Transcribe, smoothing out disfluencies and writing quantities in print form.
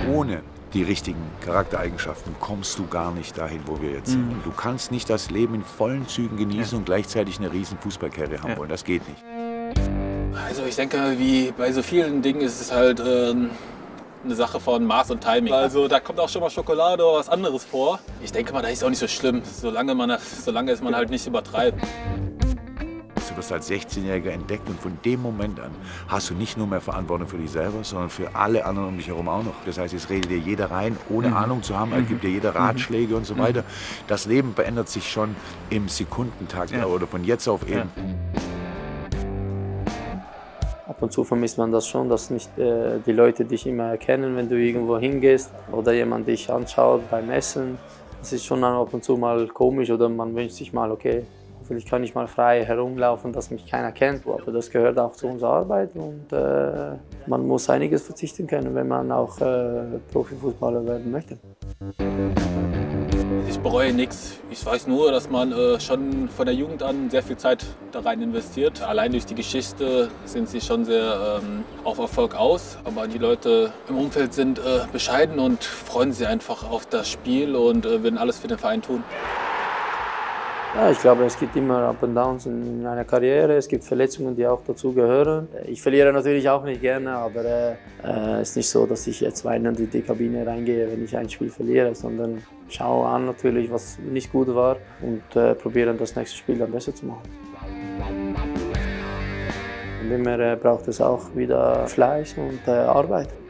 Ohne die richtigen Charaktereigenschaften kommst du gar nicht dahin, wo wir jetzt sind. Du kannst nicht das Leben in vollen Zügen genießen und gleichzeitig eine riesen Fußballkarriere haben wollen. Das geht nicht. Also ich denke, wie bei so vielen Dingen ist es halt eine Sache von Maß und Timing. Also da kommt auch schon mal Schokolade oder was anderes vor. Ich denke mal, das ist auch nicht so schlimm, solange es man halt nicht übertreibt. Du wirst als 16-Jähriger entdeckt und von dem Moment an hast du nicht nur mehr Verantwortung für dich selber, sondern für alle anderen um dich herum auch noch. Das heißt, jetzt redet dir jeder rein, ohne Ahnung zu haben, gibt dir jeder Ratschläge und so weiter. Das Leben verändert sich schon im Sekundentakt oder von jetzt auf eben. Ab und zu vermisst man das schon, dass nicht die Leute dich immer erkennen, wenn du irgendwo hingehst oder jemand dich anschaut beim Essen. Das ist schon ab und zu mal komisch oder man wünscht sich mal, okay, vielleicht kann ich mal frei herumlaufen, dass mich keiner kennt. Aber das gehört auch zu unserer Arbeit und man muss einiges verzichten können, wenn man auch Profifußballer werden möchte. Ich bereue nichts. Ich weiß nur, dass man schon von der Jugend an sehr viel Zeit da rein investiert. Allein durch die Geschichte sind sie schon sehr auf Erfolg aus. Aber die Leute im Umfeld sind bescheiden und freuen sich einfach auf das Spiel und werden alles für den Verein tun. Ja, ich glaube, es gibt immer Up und Downs in einer Karriere. Es gibt Verletzungen, die auch dazu gehören. Ich verliere natürlich auch nicht gerne, aber es ist nicht so, dass ich jetzt weinend in die Kabine reingehe, wenn ich ein Spiel verliere, sondern schaue an natürlich, was nicht gut war und probiere das nächste Spiel dann besser zu machen. Und immer braucht es auch wieder Fleiß und Arbeit.